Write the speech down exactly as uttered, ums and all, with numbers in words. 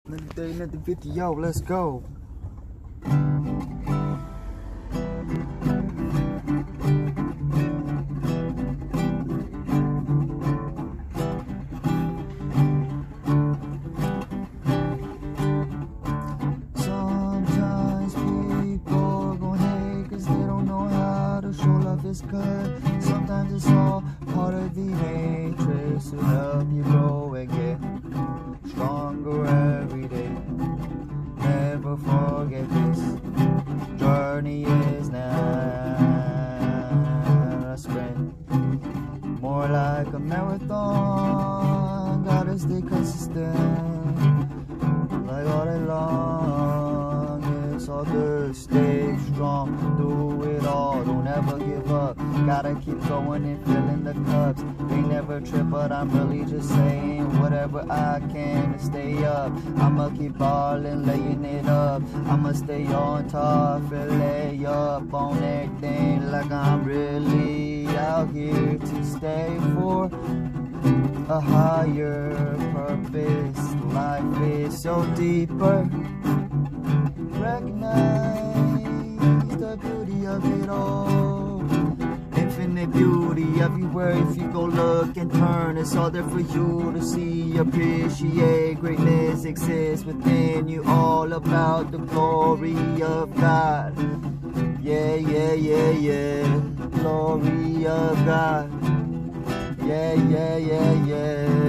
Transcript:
Another day, another video, let's go. Sometimes people gon' hate cause they don't know how to show love is good. Sometimes it's all part of the matrix to help you grow and get stronger every day. Never forget this journey is not a sprint, more like a marathon. Gotta stay consistent, like all day long. It's all good, stay strong, do it all, don't ever give up. Gotta keep going and filling the cups. They never trip, but I'm really just saying whatever I can to stay up. I'ma keep ballin', laying it up. I'ma stay on top and lay up on everything like I'm really out here to stay for a higher purpose. Life is so deeper. Recognize the beauty of it all. Infinite beauty everywhere. If you go look and turn, it's all there for you to see. Appreciate greatness exists within you. All about the glory of God. Yeah, yeah, yeah, yeah. Glory of God. Yeah, yeah, yeah, yeah.